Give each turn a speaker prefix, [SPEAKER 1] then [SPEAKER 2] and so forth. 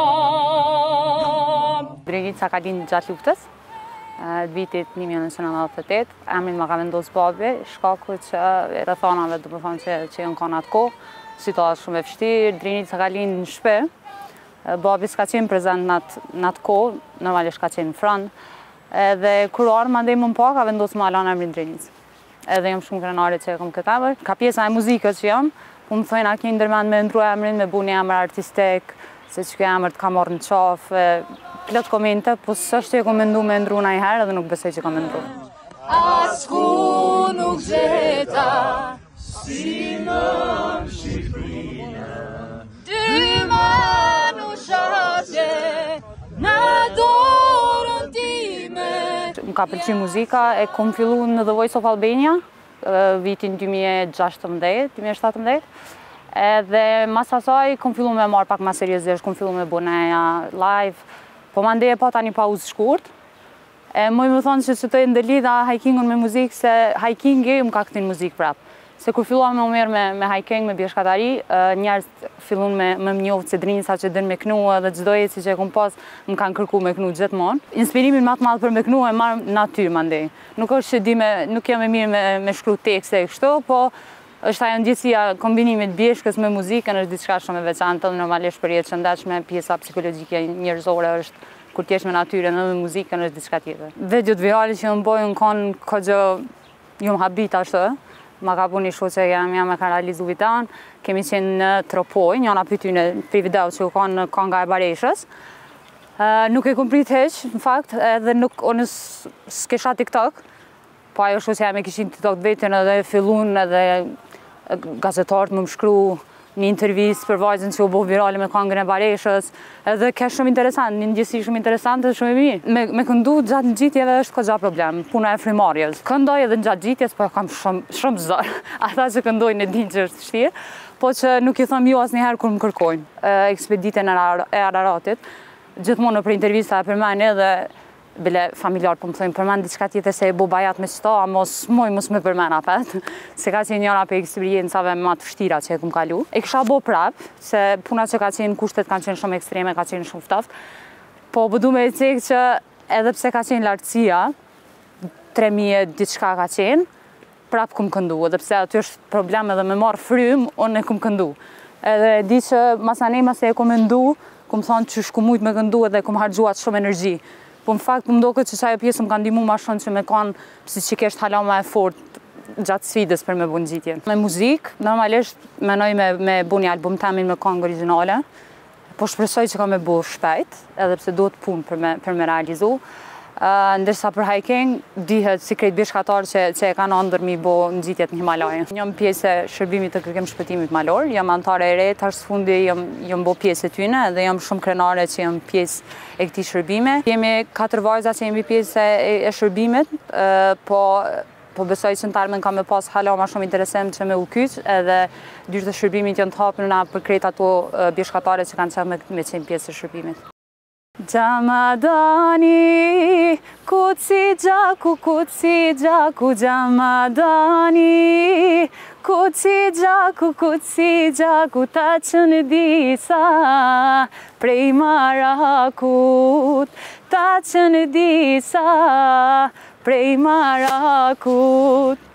[SPEAKER 1] Drenica ka lind gjatë luftës, vitit 1998, emrin ma ka vendos babi, shkaku që rrethanave do të thonë që janë kanë atë kohë, situatë shumë e vështirë, Drenica ka lind në shtëpi, babi s'ka qenë prezent në atë kohë, normalisht ka qenë në Franë, edhe kur mandej më pa ka vendos ma lanë emrin Drenica. Edhe jam shumë krenare që e kom këtë emër. Ka pjesa e muzikës që jam, ku më thojnë a ke ndërmend me ndru emrin, me bu një emër artistik, se që kjo emër të ka marrë në qafë, plot komente, po s'është që e kom mendu me ndru najherë edhe nuk besoj që kom mendu.
[SPEAKER 2] Asku nuk gjeta, si në Shqipërinë, dy manushatje në dorën time.
[SPEAKER 1] Më ka pëlqy muzika, e kom fillu në The Voice of Albania, vitin 2016-2017, edhe mas asaj kom fillu me marrë pak ma seriozisht, kom fillu me boneja, live, po mandej e pa tani pauzë shkurt. Moj më thonë që të ndëlidha hikingun me muzikë, se hikingi më ka këtin muzikë prapë. Se kur filluam me umerë me hiking, me bjeshkatari, njerës fillun me më njohë që Drenica që dënë me knu dhe çdo eci që e kom pas më kanë kërku me knu gjithmonë. Inspirimin më të madh për me knu e marrë natyrë mandej. Nuk është që nuk jam e mirë me shkru tekste e kështu, po është ajo ndjesia kombinimit bjeshkës me muzikën është diçka shumë e veçantë, normalisht për jetë shëndetshme, pjesa psikologjike njerëzore është kur t'jesh me natyrën edhe me muzikën është diçka tjetër. Videot virale që më bojnë kanë këgjë jom habit ashtë, ma ka bu një shoqe që jam e ka realizu vitan, kemi qenë në Tropoj, njëna për tyne për video që u kanë në Konga e Bareshës. Nuk e kom prit heq, në fakt, edhe nuk unë s'kesha TikTok, po ajo shoqe jam e kishin TikTok vetën edhe fillun edhe gazetarët më shkru një intervjist për vajzën që u bo virale me Kongën e Bareshës, edhe ke shumë interesant, një ndjesi shumë interesant dhe shumë e mirë. Me këndu gjatë në gjitjeve është ka gjatë problem, puna e frimarjes. Këndoj edhe në gjatë gjitjes, po kam shumë zërë. Ata që këndojnë e din që është shtirë, po që nuk i thëm ju asë njëherë kur më kërkojnë. Ekspeditën e Araratit, gjithmonë për intervjista e përmeni edhe bile familjar po më thojnë përmen diçka tjetër se e bo bajat me qëta, a mos me përmen apet, se ka qenë njëra për eksperiencave më të vështira që e kum kalu. E kësha bo prap, se puna që ka qenë kushtet kanë qenë shumë ekstreme, ka qenë shumë ftoft, po bëdu me e cekë që edhe pse ka qenë lartësia, 3000 diçka ka qenë, prap kum këndu, edhe pse aty është problem edhe me marë frym, unë e kum këndu. Edhe di që masane mas e kum ndu, kum thonë që shku mujt me këndu edhe kum hargjuat shumë energji. Po në fakt më ndoket që qajo pjesë më kanë ndihmu ma shumë që me kanë psikisht hala ma e fort gjatë sfidës për me bu nxitjen. Me muzikë, normalisht menoj me bu një album temin me këngë originale, po shpresoj që ka me bu shpejt, edhe pse duhet punë për me realizu. Ndërsa për hiking, dihet si krejt bishkatar që e kanë ndër mi bo nxitjet në Himalajën. Jam pjesë e shërbimit të kërkim shpëtimit malor, jam antare e re, tash fundi jam bo pjesë e tyne dhe jam shumë krenare që jam pjesë e këtij shërbime. Jemi 4 vajza që jemi pjesë e shërbimit, po besoj që në tarmen ka me pas hala ma shumë interesem që me u kyç, edhe dyrë të shërbimit janë të hapën na për krejt ato bishkatare që kanë qenë me qenë pjesë e shërbimit. Gjamadani, kuci gjaku, Gjamadani, kuci gjaku, ta që në disa, prej Marakut, ta që në disa, prej Marakut.